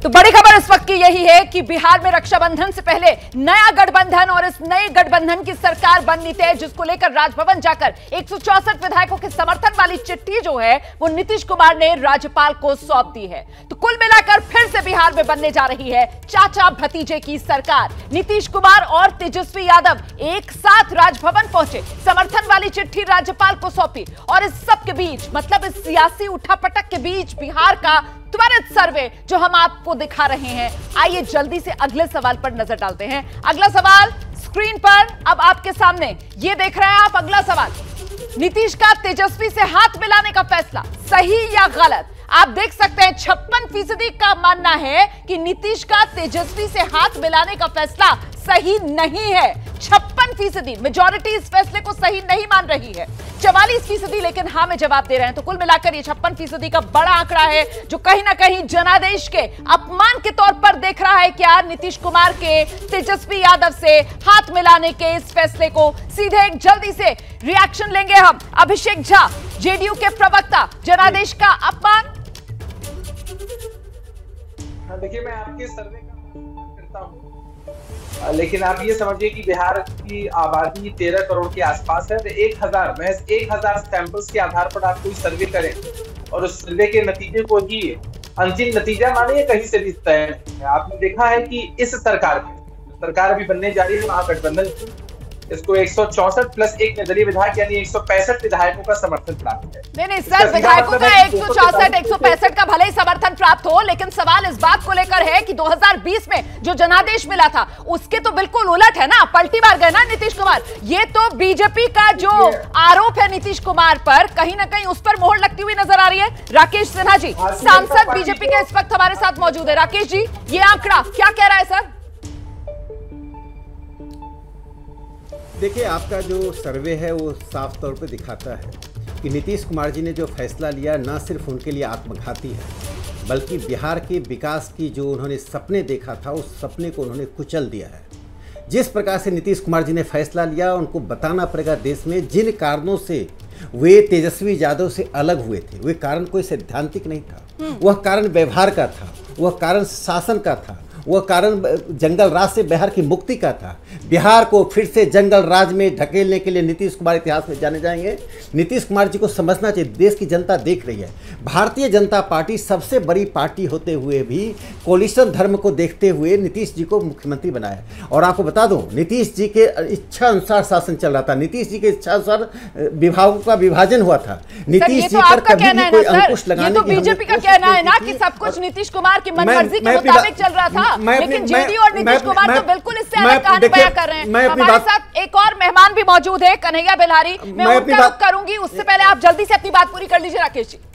तो बड़ी खबर इस वक्त की यही है कि बिहार में रक्षाबंधन से पहले नया गठबंधन और इस नए गठबंधन की सरकार बननी तय, जिसको लेकर राजभवन जाकर 164 विधायकों के समर्थन वाली चिट्ठी जो है वो नीतीश कुमार ने राज्यपाल को सौंप दी है। तो कुल मिलाकर फिर से बिहार में बनने जा रही है चाचा भतीजे की सरकार। नीतीश कुमार और तेजस्वी यादव एक साथ राजभवन पहुंचे, समर्थन वाली चिट्ठी राज्यपाल को सौंपी और इस सब के बीच, मतलब इस सियासी उठापटक के बीच बिहार का त्वरित सर्वे जो हम आपको दिखा रहे हैं। आइए जल्दी से अगले सवाल पर नजर डालते हैं। अगला सवाल स्क्रीन पर अब आपके सामने ये देख रहे हैं आप। अगला सवाल, नीतीश का तेजस्वी से हाथ मिलाने का फैसला सही या गलत? आप देख सकते हैं 56% का मानना है कि नीतीश का तेजस्वी से हाथ मिलाने का फैसला सही नहीं है। 56% मेजॉरिटी इस फैसले को सही नहीं मान रही है। 44% लेकिन हाँ में जवाब दे रहे हैं। तो कुल मिलाकर ये 56% का बड़ा आंकड़ा है जो कहीं ना कहीं जनादेश के अपमान के तौर पर देख रहा है क्या नीतीश कुमार के तेजस्वी यादव से हाथ मिलाने के इस फैसले को। सीधे एक जल्दी से रिएक्शन लेंगे हम। अभिषेक झा, जेडीयू के प्रवक्ता, जनादेश का अपमान। देखिए, मैं आपके सर्वे का करता हूं, लेकिन आप ये समझिए कि बिहार की आबादी 13 करोड़ के आसपास है। तो 1000 सैंपल्स के आधार पर आप कोई सर्वे करें और उस सर्वे के नतीजे को ही अंतिम नतीजा मानिए कहीं से भी तय नहीं है। आपने देखा है कि इस सरकार अभी बनने जा रही है महागठबंधन की, इसको 164 प्लस 1 निर्दलीय विधायक यानी 165 विधायकों का समर्थन प्राप्त है। नहीं सर, विधायकों का 164 165 का भले ही समर्थन प्राप्त हो, लेकिन सवाल इस बात को लेकर है कि 2020 में जो जनादेश मिला था उसके तो बिल्कुल उलट है ना, पलटी मार गए ना नीतीश कुमार। ये तो बीजेपी का जो आरोप है नीतीश कुमार पर, कहीं ना कहीं उस पर मोहर लगती हुई नजर आ रही है। राकेश सिन्हा जी, सांसद बीजेपी के इस वक्त हमारे साथ मौजूद है। राकेश जी, ये आंकड़ा क्या कह रहा है सर? देखिए, आपका जो सर्वे है वो साफ तौर पे दिखाता है कि नीतीश कुमार जी ने जो फैसला लिया न सिर्फ उनके लिए आत्मघाती है, बल्कि बिहार के विकास की जो उन्होंने सपने देखा था उस सपने को उन्होंने कुचल दिया है। जिस प्रकार से नीतीश कुमार जी ने फैसला लिया, उनको बताना पड़ेगा देश में जिन कारणों से वे तेजस्वी यादव से अलग हुए थे, वे कारण कोई सैद्धांतिक नहीं था। वह कारण व्यवहार का था, वह कारण शासन का था, वह कारण जंगल राज से बिहार की मुक्ति का था। बिहार को फिर से जंगल राज में ढकेलने के लिए नीतीश कुमार इतिहास में जाने जाएंगे। नीतीश कुमार जी को समझना चाहिए, देश की जनता देख रही है। भारतीय जनता पार्टी सबसे बड़ी पार्टी होते हुए भी कोलिशन धर्म को देखते हुए नीतीश जी को मुख्यमंत्री बनाया। और आपको बता दूं, नीतीश जी के इच्छा अनुसार शासन चल रहा था, नीतीश जी के इच्छा अनुसार विभागों का विभाजन हुआ था। नीतीश जी पर कभी भी कोई अंकुश लगाने की बीजेपी का कहना है ना कि सब कुछ नीतीश कुमार की मनमर्जी के मुताबिक चल रहा था, लेकिन जेडीयू और नीतीश कुमार तो बिल्कुल इससे अलग कहानी बयां कर रहे हैं। हमारे साथ एक और मेहमान भी मौजूद है, कन्हैया बेल्हारी। मैं उनका रुख करूंगी, उससे पहले आप जल्दी से अपनी बात पूरी कर लीजिए। राकेश जी,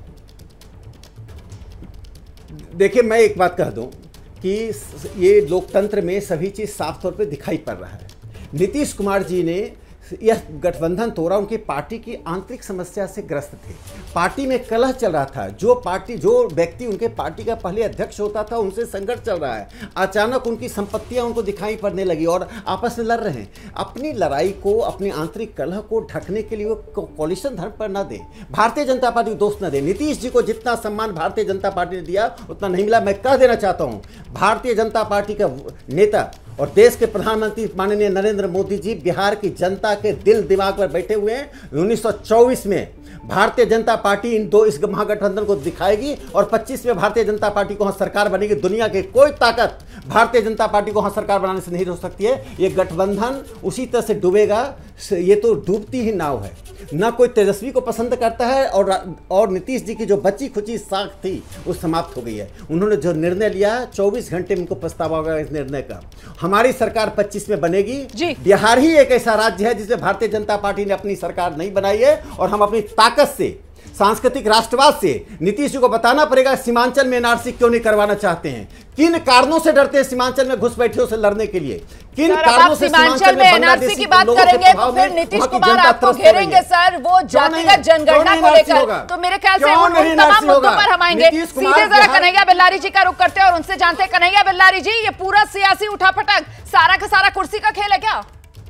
देखिए, मैं एक बात कह दूं कि ये लोकतंत्र में सभी चीज साफ तौर पे दिखाई पड़ रहा है। नीतीश कुमार जी ने यह गठबंधन तोड़ा, उनकी पार्टी की आंतरिक समस्या से ग्रस्त थे। पार्टी में कलह चल रहा था। जो व्यक्ति उनके पार्टी का पहले अध्यक्ष होता था, उनसे संघर्ष चल रहा है। अचानक उनकी संपत्तियां उनको दिखाई पड़ने लगी और आपस में लड़ रहे हैं। अपनी लड़ाई को, अपनी आंतरिक कलह को ढकने के लिए वो कोलिशन धर्म पर न दे, भारतीय जनता पार्टी को दोष न दे। नीतीश जी को जितना सम्मान भारतीय जनता पार्टी ने दिया उतना नहीं मिला। मैं कह देना चाहता हूँ, भारतीय जनता पार्टी का नेता और देश के प्रधानमंत्री माननीय नरेंद्र मोदी जी बिहार की जनता के दिल दिमाग पर बैठे हुए हैं। 1924 में भारतीय जनता पार्टी इस महागठबंधन को दिखाएगी और 25 में भारतीय जनता पार्टी को वहां सरकार बनेगी। दुनिया की कोई ताकत भारतीय जनता पार्टी को वहां सरकार बनाने से नहीं रोक सकती है। ये गठबंधन उसी तरह से डूबेगा। ये तो डूबती ही नाव है। न कोई तेजस्वी को पसंद करता है और नीतीश जी की जो बची खुची साख थी वो समाप्त हो गई है। उन्होंने जो निर्णय लिया, 24 घंटे में उनको पछतावा होगा इस निर्णय का। हमारी सरकार 25 में बनेगी। बिहार ही एक ऐसा राज्य है जिसमें भारतीय जनता पार्टी ने अपनी सरकार नहीं बनाई है और हम अपनी ताकत से, सांस्कृतिक राष्ट्रवाद से नीतीश जी को बताना पड़ेगा सीमांचल में एनआरसी क्यों नहीं करवाना चाहते हैं, किन कारणों से डरते हैं सीमांचल में घुसपैठियों से लड़ने के लिए, किन कारणों से सीमांचल में एनआरसी की बात करेंगे तो फिर नीतीश कुमार आपको घेरेंगे सर, वो जातिगत जनगणना को लेकर। तो मेरे ख्याल से उन तमाम मुद्दों पर हम आएंगे। सीधे जरा कन्हैया बेल्हारी जी का रुख करते हैं और उनसे जानते हैं। कन्हैया बेल्हारी जी, ये पूरा सियासी उठापटक सारा का सारा कुर्सी का खेल है क्या?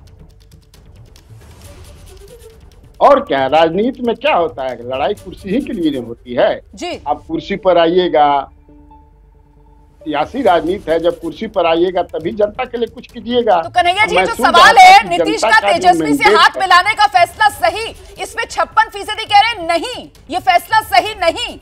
और क्या, राजनीति में क्या होता है, लड़ाई कुर्सी ही के लिए होती है जी। आप कुर्सी पर आइएगा, सियासी राजनीति है, जब कुर्सी पर आइएगा तभी जनता के लिए कुछ कीजिएगा। तो कन्हैया जी, मैं जो सुन सवाल रहा था है कि नीतीश जनता का जो तेजस्वी से mandate हाथ है, मिलाने का फैसला सही, इसमें 56% कह रहे हैं नहीं, ये फैसला सही नहीं।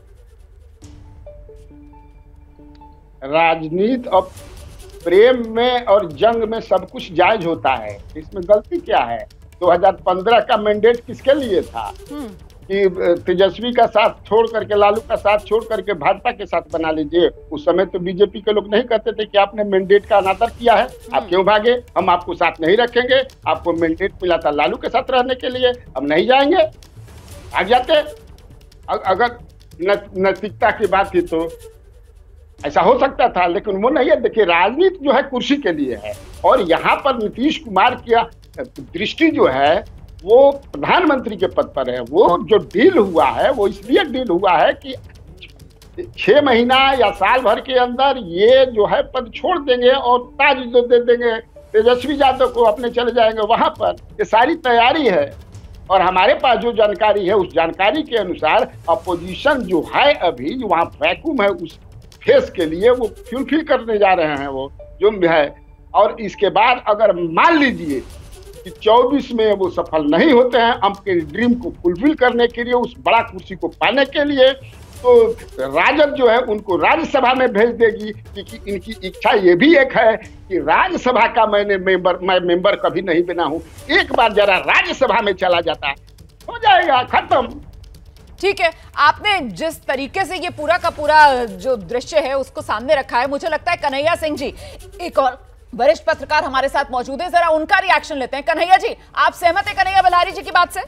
राजनीति और प्रेम में और जंग में सब कुछ जायज होता है, इसमें गलती क्या है? 2015 का मैंडेट किसके लिए था कि तेजस्वी का साथ छोड़ करके, लालू का साथ छोड़ करके भाजपा के साथ बना लीजिए। उस समय तो बीजेपी के लोग नहीं कहते थे कि आपने मैंडेट का अनादर किया है, आप क्यों भागे, हम आपको साथ नहीं रखेंगे, आपको मैंडेट मिला था लालू के साथ रहने के लिए, हम नहीं जाएंगे, भाग जाते। अगर नैतिकता की बात की तो ऐसा हो सकता था, लेकिन वो नहीं है। देखिए, राजनीति जो है कुर्सी के लिए है, और यहाँ पर नीतीश कुमार की दृष्टि जो है वो प्रधानमंत्री के पद पर है। वो जो डील हुआ है वो इसलिए डील हुआ है कि 6 महीना या साल भर के अंदर ये जो है पद छोड़ देंगे और ताज दे देंगे तेजस्वी यादव को, अपने चले जाएंगे वहां पर। ये सारी तैयारी है, और हमारे पास जो जानकारी है उस जानकारी के अनुसार अपोजिशन जो है अभी वहाँ वैक्यूम है, उस फेस के लिए वो फुलफिल करने जा रहे हैं वो जो है। और इसके बाद अगर मान लीजिए कि 24 में वो सफल नहीं होते हैं अपने ड्रीम को फुलफिल करने के लिए, उस बड़ा कुर्सी को पाने के लिए, तो राजद जो है उनको राज्यसभा में भेज देगी, क्योंकि इनकी इच्छा ये भी एक है कि राज्यसभा का मैं मेंबर कभी नहीं बना हूं, एक बार जरा राज्यसभा में चला जाता हो जाएगा खत्म। ठीक है, आपने जिस तरीके से ये पूरा का पूरा जो दृश्य है उसको सामने रखा है, मुझे लगता है कन्हैया सिंह जी, एक और वरिष्ठ पत्रकार हमारे साथ मौजूद है, जरा उनका रिएक्शन लेते हैं। कन्हैया जी, आप सहमत हैं कन्हैया बल्हारी जी की बात से?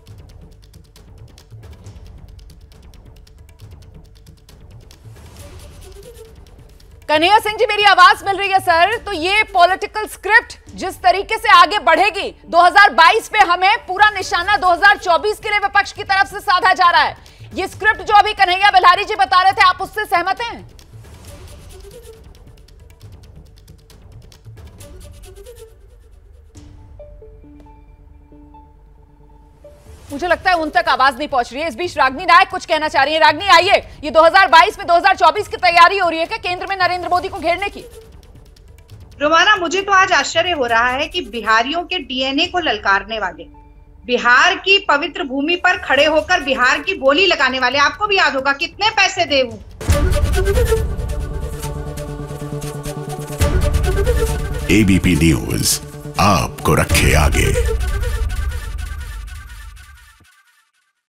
कन्हैया सिंह जी, मेरी आवाज मिल रही है सर? तो ये पॉलिटिकल स्क्रिप्ट जिस तरीके से आगे बढ़ेगी, 2022 पे हमें पूरा निशाना 2024 के लिए विपक्ष की तरफ से साधा जा रहा है। ये स्क्रिप्ट जो अभी कन्हैया बल्हारी जी बता रहे थे, आप उससे सहमत हैं? मुझे लगता है उन तक आवाज नहीं पहुंच रही है। इस बीच रागनी नायक कुछ कहना चाह रही है। रागनी, आइए, ये 2022 में 2024 की तैयारी हो रही है क्या केंद्र में नरेंद्र मोदी को घेरने की? रोमाना, मुझे तो आज आश्चर्य हो रहा है कि बिहारियों के डीएनए को ललकारने वाले, बिहार की पवित्र भूमि पर खड़े होकर बिहार की बोली लगाने वाले, आपको भी याद होगा कितने पैसे दे वो। एबीपी न्यूज आपको रखे आगे।